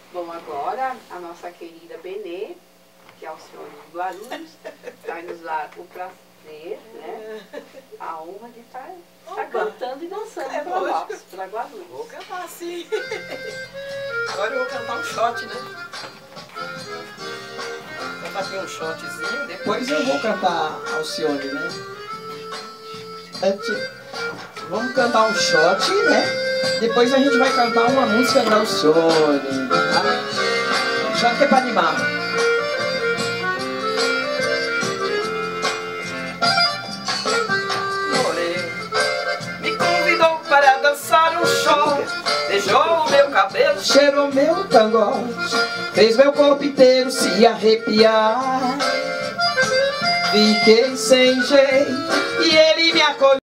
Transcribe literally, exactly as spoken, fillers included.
Bom, agora a nossa querida Benê, que é o senhor de Guarulhos, traz-nos lá o prazer, né? A honra de estar, estar cantando e dançando é para nós, para Guarulhos. Vou cantar sim. Agora eu vou cantar um shot, né? Vou cantar aqui um shotzinho, depois eu vou cantar Alcione, né? Vamos cantar um shot, né? Depois a gente vai cantar uma música da Alcione, tá? Shot que é pra animar. Me convidou para dançar um shot, beijou o meu cabelo, cheirou meu cangote, fez meu corpo inteiro se arrepiar. Fiquei sem jeito e ele me acolheu.